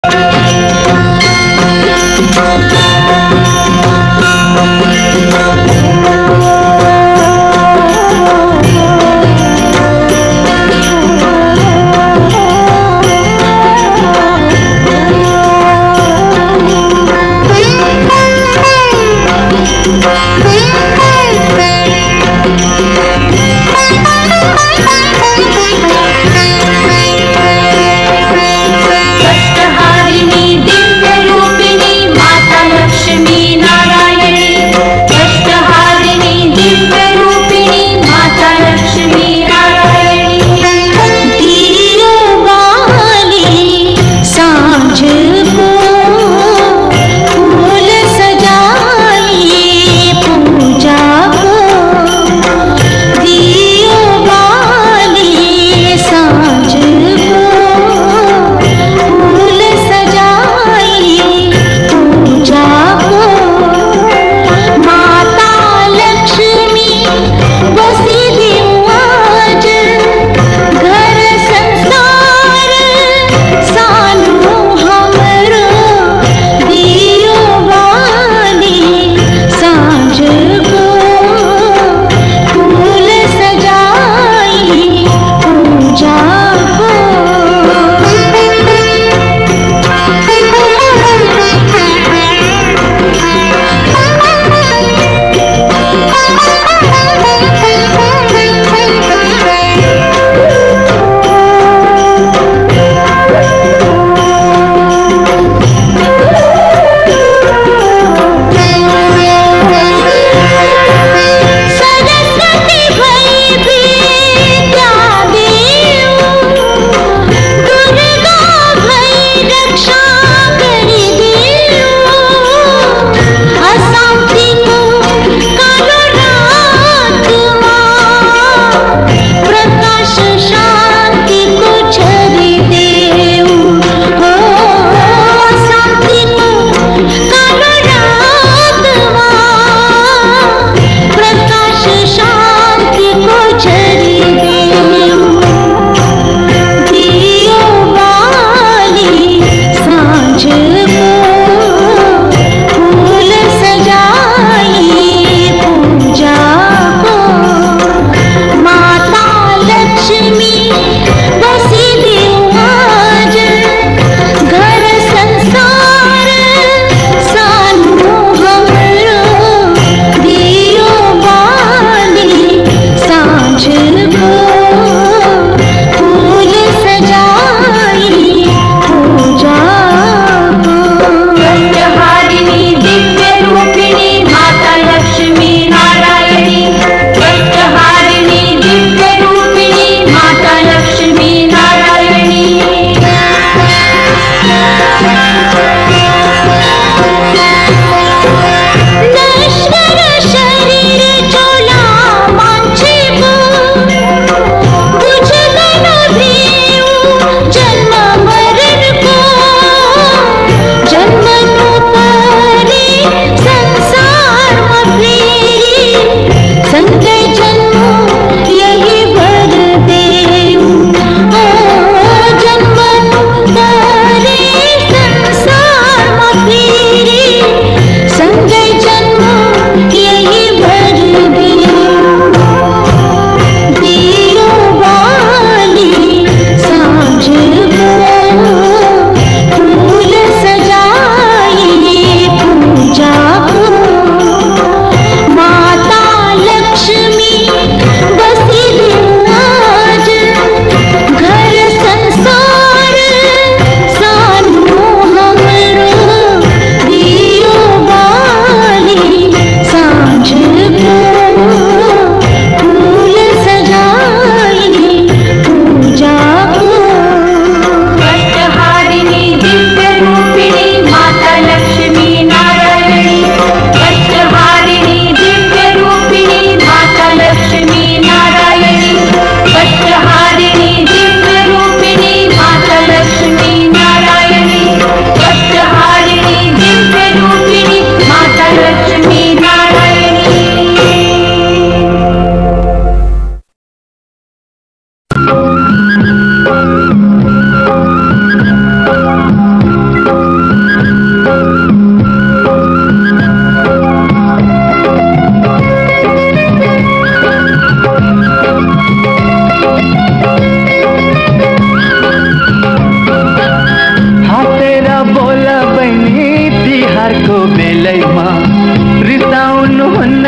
कष्टहारिणी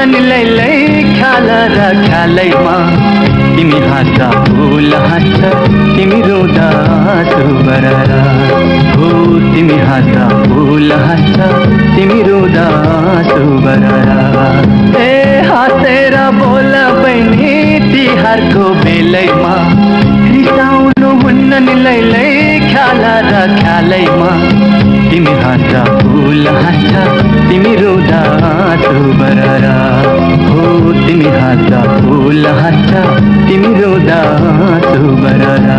हुन्न नि लैलै ख्याल र ख्यालैमा तिमी हाँस्दा फुल हाँस्छ तिमी रुँदा सुबररा हो तिमी हाँस्दा फुल हाँस्छ तिमी रुँदा सुबररा ए हाँसेर बोल बहिनी तिहारको बेलैमा रिसाउनु हुन्न नि लैलै ख्याल र ख्यालैमा तिमी हाँस्दा फुल हाँस्छ तिमी रुँदा सुबररा हो तिमी हाँस्दा फुल हाँस्छ तिमी रुँदा सुबररा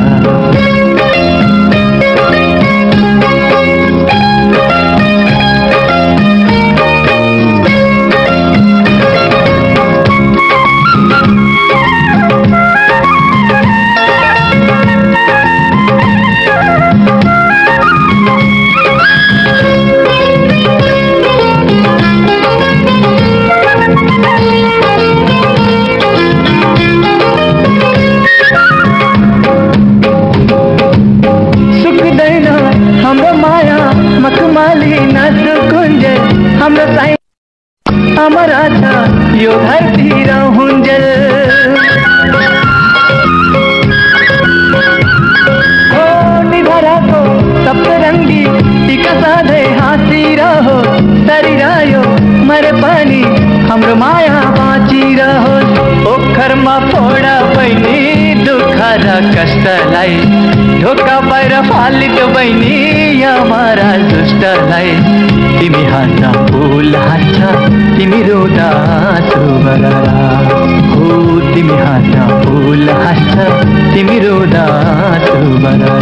हाम्रो साई अमर छ यो धरती र हुन्जेल हो निधराको सप्तरङ्गी टीका सधैँ हाँसिरहो सरिरह्यो मरे पनि हाम्रो माया बाँचिरहोस् ओखरमा फोडा बहिनी दुःख र कष्टलाई ढोका बाहिर फालिद बहिनी यमरा दुष्टलाई तिमी हाँस्दा फुल हाँस्छ तिमी रुँदा सुबररा हो तिमी हाँस्दा फुल हाँस्छ तिमी रुँदा सुबररा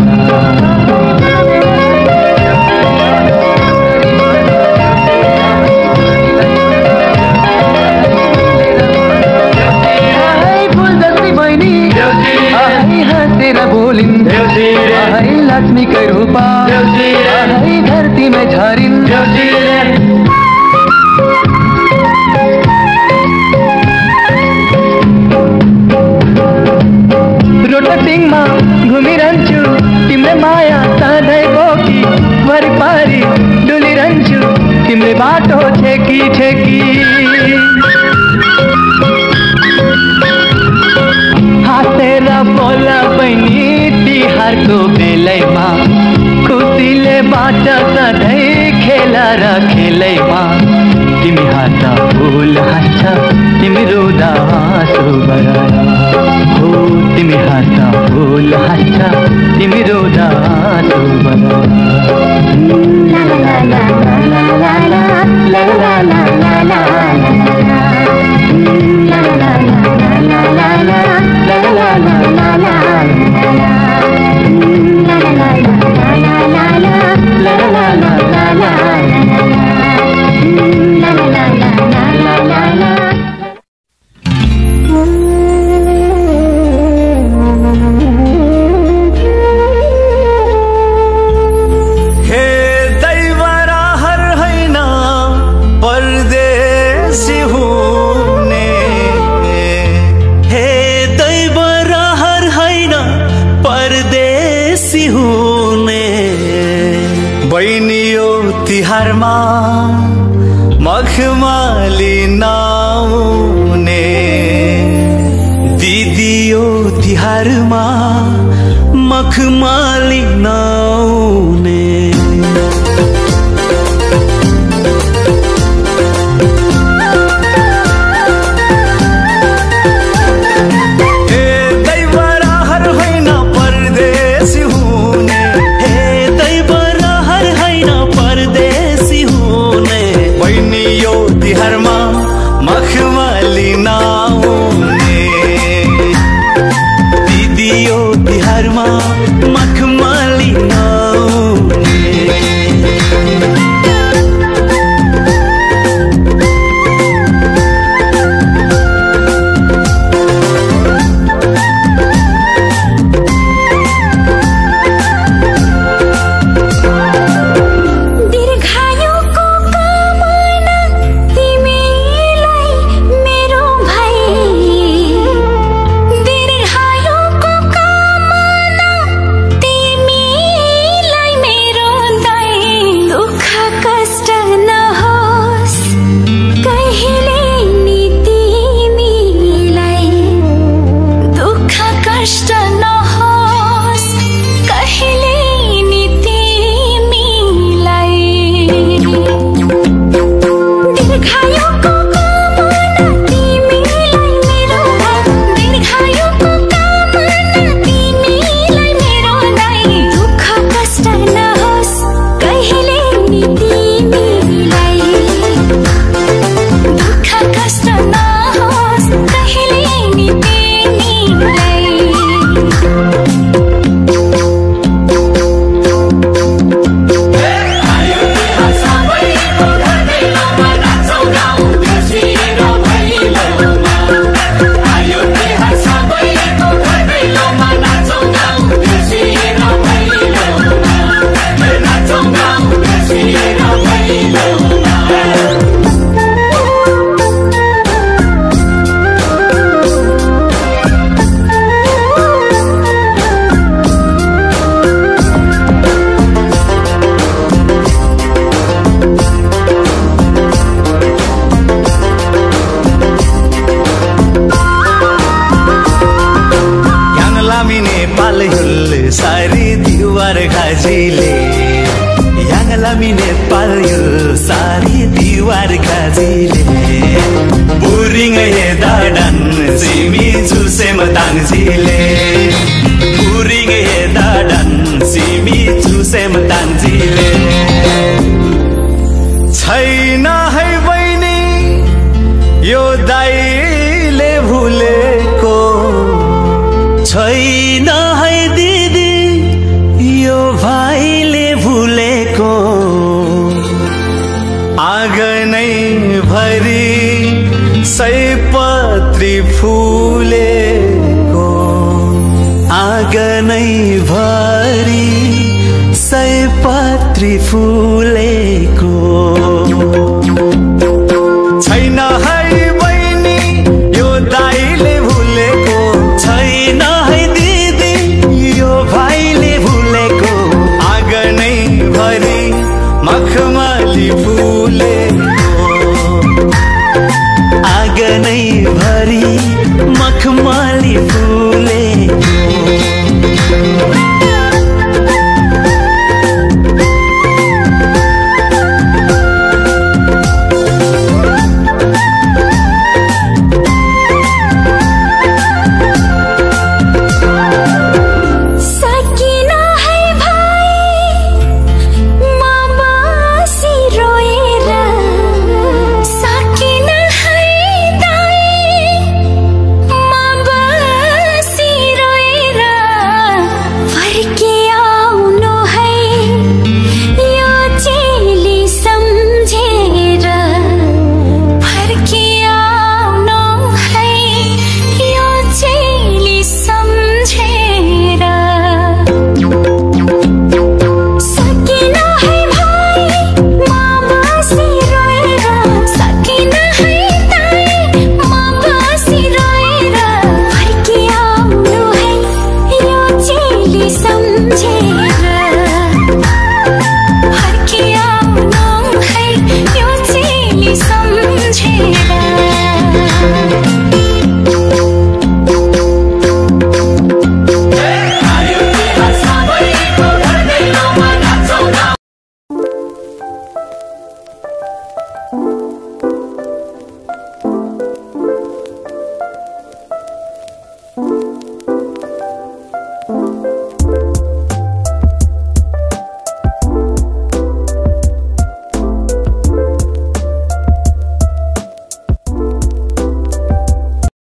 तेरा बोलिन लक्ष्मी के रूपा धरती में झरिन रोटटिङमा घुमिरहन्छु तिम्रो माया सधैँ बोकी वरिपरि डुलिरहन्छु तिम्रो बाटो छेकी छेकी हाँसेर बोल बहिनी तिहारको बेलैमा खुसीले बाँच सधैँ खेल र खेलैमा तिमी हाँस्दा फुल हाँस्छ तिमी रुँदा सुबररा हो तिमी हाँस्दा फुल हाँस्छ तिमी रुँदा सुबररा तिहारमा मखमली नाउने दिदियो तिहारमा मखमली नाउने तिहारमा मखमली नाउने दिदियो तिहारमा मखमली नाउने दामी नेपाल यो सारी दिवार काजीले बुरिङ हेदा डान सिमी चुसेम ताङजीले बुरिङ हेदा डान सिमी चुसेम ताङजीले छैन है बहिनी यो दाइले भुलेको छैन है दिदी यो भाइले भुलेको आँगनै भरि सयपत्री फुलेको आँगनै भरि सयपत्री फुलेको